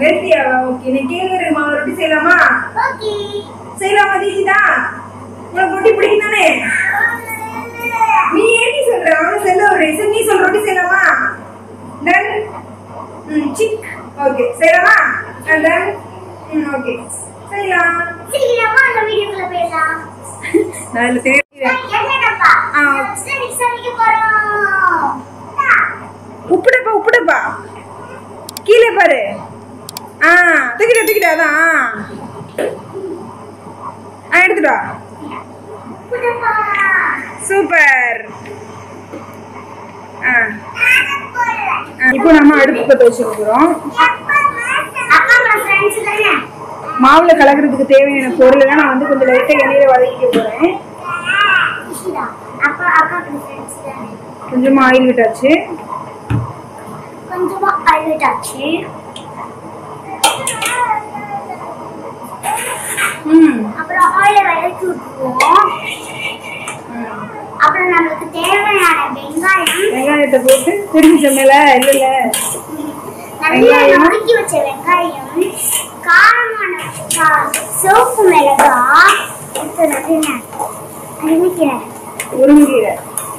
ஹெல்த்தியாவா? Okay. நீ கேக்குற மாவு ரொட்டி செய்யலாமா? ஓகே. செய்யலாமா தீஜிதா? உனக்கு ரொட்டி பிடிக்கும் தானே? நீ ஏன் சொல்ற? அவன செல்ல ஒரு ரீசன். நீ சொல்ற ரொட்டி செய்யலாமா? டன். சிக். ஓகே. செய்யலாமா? டன். ஓகே. செய்யலாம். செய்யலாமா? அந்த வீடியோக்குள்ள போயிடலாம். நான் இல்ல தெரியும். என்னடப்பா? மிக்ஸ் அடிக்க போறோம். உப்புடப்பா. கீழே பாரு. தூக்கிட்ட அதான். எடுத்துடா. சூப்பர். இப்போ நம்ம அடுப்பு பத்த வச்சுக்கிறோம். மாவுல கலக்கிறதுக்கு தேவையான பொருள் எல்லாம் நான் வந்து கொஞ்சம் லைட்டா எண்ணெயில வதக்கிக்க போறேன். கொஞ்சமா ஆயில் விட்டாச்சு. அப்புறம் ஆயில வதக்கி விட்டுருவோம். அப்புறம் நமக்கு தேவையான வெங்காயத்தை போட்டு திரும்பி மேல இல்ல வெங்காயம் நறுக்கி வச்ச வெங்காயம், காரமான சோப்பு மிளகாய், முருங்கீரை.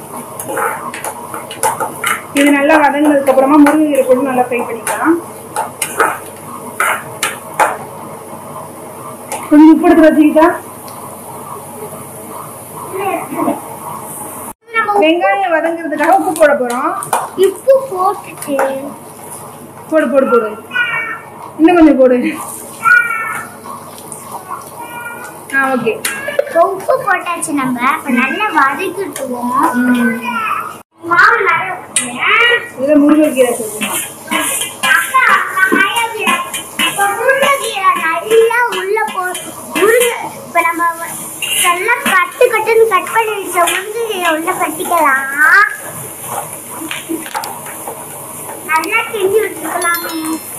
இது நல்லா வதங்கினதுக்கு அப்புறமா முருங்கீரை போட்டு நல்லா ஃப்ரை பண்ணிக்கலாம். கொஞ்சம் உப்பு எடுத்து வச்சுக்கிட்டா. வெங்காயம் வதங்குறதுக்காக உப்பு போட போறோம். உப்பு போட்டுட்டு போடு. இன்னும் கொஞ்சம் போடு. ஓகே. உப்பு போட்டாச்சு. நம்ம இப்ப நல்லா வதக்கிட்டுவோம். மாவு நிறைய இதுல முருங்கைக்கீரை சொல்லுங்க. முருங்கைக்கீரை நல்லா உள்ள இப்ப நம்ம நல்லா கட்டுன்னு கட் பண்ணி வச்ச முருங்கைக்கீரை உள்ள கட்டிக்கலாம். நல்லா செஞ்சு வச்சுக்கலாமே.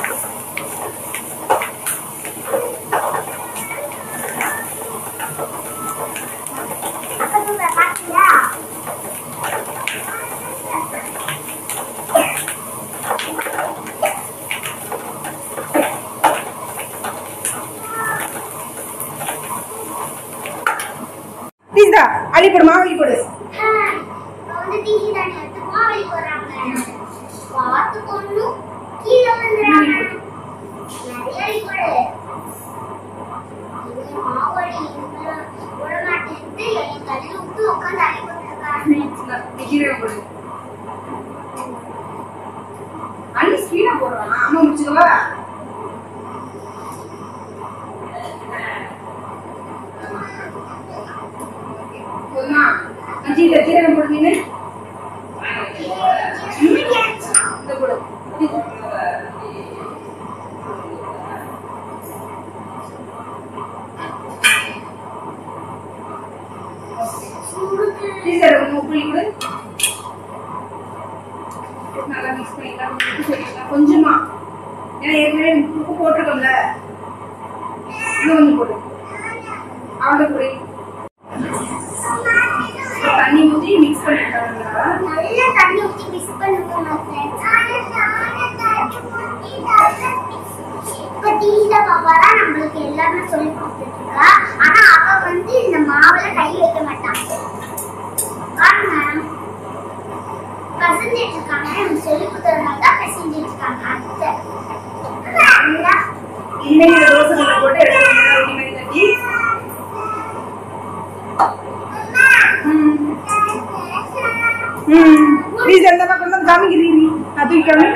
அள்ளி போடு, மாவளி போடு. அள்ளி ஸ்பீடா போடுறான். அம்மா முடிச்சுக்கவா? ஜீரகம் போடுவீங்க. நல்லா மிக்ஸ் பண்ணிக்கலாம். கொஞ்சமா ஏன்னா ஏற்கனவே உப்பு போட்டிருக்கோம்ல, இன்னும் கொஞ்சம் போடு. அவ்வளோ பொடி தண்ணி ஊற்றி மிக்ஸ் பண்ணிட்டாங்க. நல்லா தண்ணி ஊற்றி மிக்ஸ் பண்ணுங்க. இப்ப டீல பாப்பாரா நம்மளுக்கு எல்லாமே சொல்லி கொடுத்துருக்கா. ஆனா அவ வந்து இந்த மாவுல கை வைக்க மாட்டான். பாருங்க, பசஞ்சிட்டு இருக்காங்க. நம்ம சொல்லி கொடுத்ததுனால தான் பசஞ்சிட்டு இருக்காங்க. அத்தை இன்னைக்கு தோசை போட்டு எடுத்து தட்டி ப்ளீஸ் அந்த பக்கம் வந்து காமிக்கிறீங்க. அது காமி.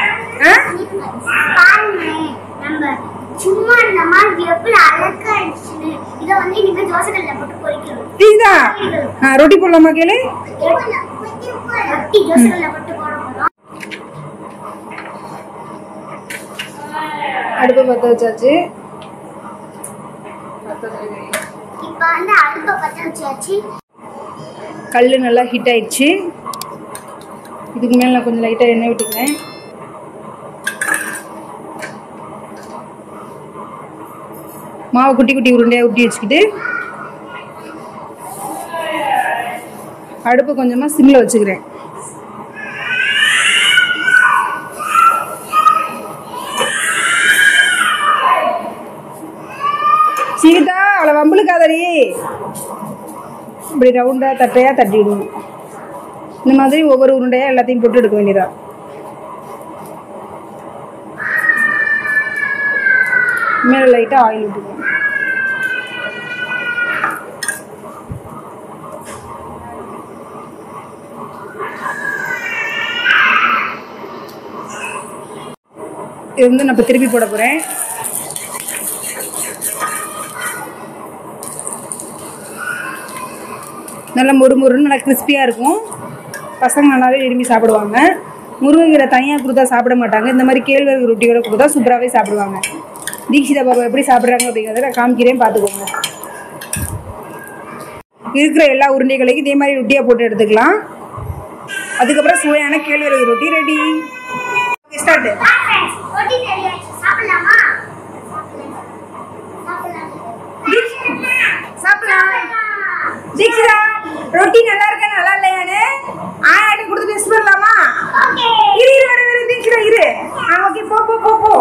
பாருங்க, நம்ம சும்மா இந்த மாதிரி எப்படி அழகா ஆயிடுச்சு. இத வந்து நீங்க தோசைக்கல்ல போட்டு பொரிக்கணும். டீதா ரொட்டி போடலாமா? கேளு. ரொட்டி தோசைக்கல்ல போட்டு போடணும். அடுப்பு பத்த வச்சாச்சு. இப்ப வந்து அடுப்பு பத்த வச்சாச்சு. கல்லு நல்லா ஹீட் ஆயிடுச்சு. இதுக்கு மேல நான் கொஞ்சம் லைட்டா எண்ணெய் விட்டுக்கிறேன். மாவு குட்டி குட்டி உருண்டையா ஊட்டி வச்சுக்கிட்டு அடுப்பு கொஞ்சமா சிம்ல வச்சுக்கிறேன். அவளை வம்புளுக்காதடி. இப்படி ரவுண்டாக தட்டையாக தட்டிவிடணும். இந்த மாதிரி ஒவ்வொரு உருண்டையாக எல்லாத்தையும் போட்டு எடுக்க வேண்டியதா. மேலே லைட்டாக ஆயில் விட்டுக்கணும். இது வந்து நான் இப்போ திருப்பி போட போகிறேன். நல்லா முறுமுறுன்னு நல்லா கிறிஸ்பியாக இருக்கும். பசங்க நல்லாவே விரும்பி சாப்பிடுவாங்க. முருங்கைக்கீரை தனியாக கொடுத்தா சாப்பிட மாட்டாங்க. இந்த மாதிரி கேழ்வரகு ரொட்டியோட கொடுத்தா சூப்பராகவே சாப்பிடுவாங்க. தீக்ஷிதா பாபா எப்படி சாப்பிட்றாங்க அப்படிங்கிறத நான் காமிக்கிறேன், பார்த்துக்கோங்க. இருக்கிற எல்லா உருண்டைகளையும் இதே மாதிரி ரொட்டியாக போட்டு எடுத்துக்கலாம். அதுக்கப்புறம் சுவையான கேழ்வரகு ரொட்டி ரெடி. ஸ்டார்ட். தீக்ஷிதா ரொட்டி நல்லா இருக்கா நல்லா இல்லையான்னு ஆயாட்ட கொடுத்து டெஸ்ட் பண்ணலாமா? இரு இரு வர தீக்ஷிதா இரு. ஓகே போ போ போ போ.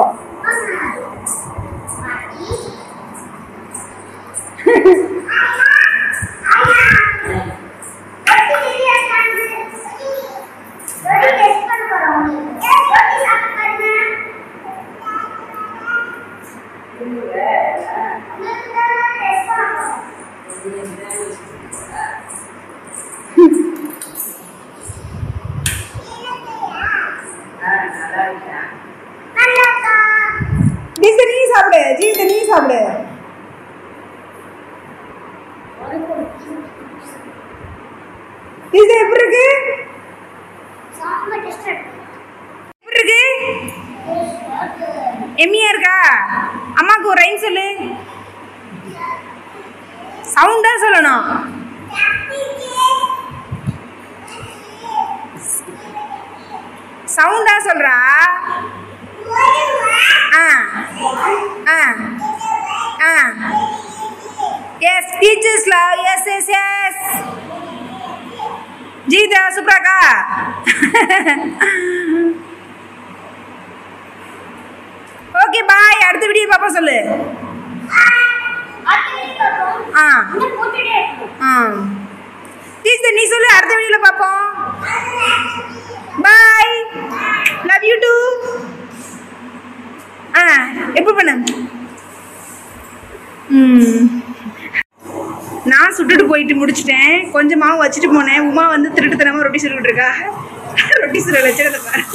நீ சாப்பிடு ஜீவிதா, நீ சாப்பிடு. இது எப்படி இருக்கு? எப்படி இருக்கு? எம்மியா இருக்கா? அம்மாக்கு ஒரு ரைம் சொல்லு. சவுண்டா சொல்லணும். சவுண்டா சொல்றா. Yes, teachers love. Yes, yes, yes. Jeetha சூப்பராக்கா. Okay bye. அடுத்த வீடியோ பாப்பா சொல்லு. டீச்சர் நீ சொல்லு. அடுத்த வீடியோல பாப்போம். பாய். Love you too. எப்போ பண்ண? நான் சுட்டுட்டு போயிட்டு முடிச்சிட்டேன். கொஞ்சம் மாவு வச்சுட்டு போனேன். உமா வந்து திருட்டுத்தனமாக ரொட்டி சுட்டுக்கிட்டு இருக்கா. ரொட்டி சுட வச்சுருந்த பாரு.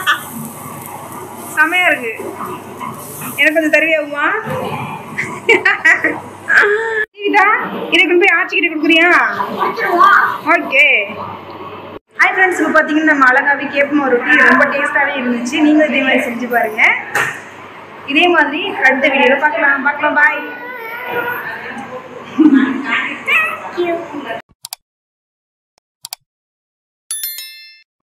செமையா இருக்கு. எனக்கு கொஞ்சம் தருவியா உமா? இதை கொண்டு போய் ஆச்சிக்கிட்ட கொடுக்குறியா? ஓகே. ஹாய் ஃப்ரெண்ட்ஸ், இப்போ பார்த்தீங்கன்னா நம்ம அழகாவே கேப்பமா ரொட்டி ரொம்ப டேஸ்ட்டாகவே இருந்துச்சு. நீங்களும் இதே மாதிரி செஞ்சு பாருங்கள். இதே மாதிரி அடுத்த வீடியோவில் பார்க்கலாம். பாய்.